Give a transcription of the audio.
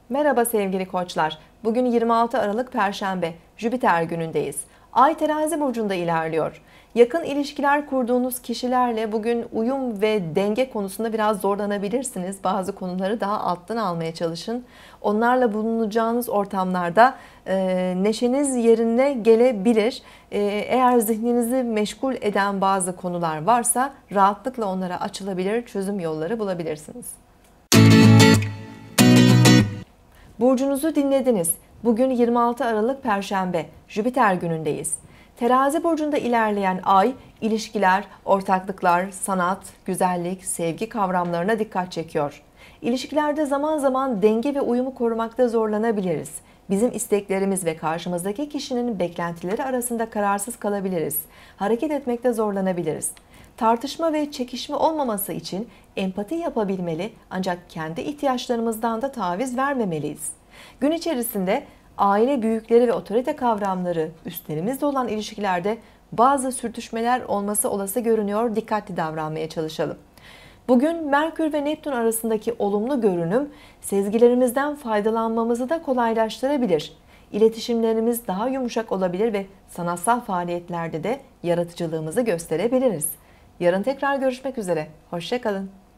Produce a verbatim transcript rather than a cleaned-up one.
Merhaba sevgili koçlar. Bugün yirmi altı Aralık Perşembe, Jüpiter günündeyiz. Ay Terazi burcunda ilerliyor. Yakın ilişkiler kurduğunuz kişilerle bugün uyum ve denge konusunda biraz zorlanabilirsiniz. Bazı konuları daha alttan almaya çalışın. Onlarla bulunacağınız ortamlarda e, neşeniz yerine gelebilir. E, eğer zihninizi meşgul eden bazı konular varsa rahatlıkla onlara açılabilir, çözüm yolları bulabilirsiniz. Burcunuzu dinlediniz. Bugün yirmi altı Aralık Perşembe, Jüpiter günündeyiz. Terazi burcunda ilerleyen ay, ilişkiler, ortaklıklar, sanat, güzellik, sevgi kavramlarına dikkat çekiyor. İlişkilerde zaman zaman denge ve uyumu korumakta zorlanabiliriz. Bizim isteklerimiz ve karşımızdaki kişinin beklentileri arasında kararsız kalabiliriz. Hareket etmekte zorlanabiliriz. Tartışma ve çekişme olmaması için empati yapabilmeli ancak kendi ihtiyaçlarımızdan da taviz vermemeliyiz. Gün içerisinde aile büyükleri ve otorite kavramları üstlerimizle olan ilişkilerde bazı sürtüşmeler olması olası görünüyor. Dikkatli davranmaya çalışalım. Bugün Merkür ve Neptün arasındaki olumlu görünüm sezgilerimizden faydalanmamızı da kolaylaştırabilir. İletişimlerimiz daha yumuşak olabilir ve sanatsal faaliyetlerde de yaratıcılığımızı gösterebiliriz. Yarın tekrar görüşmek üzere. Hoşça kalın.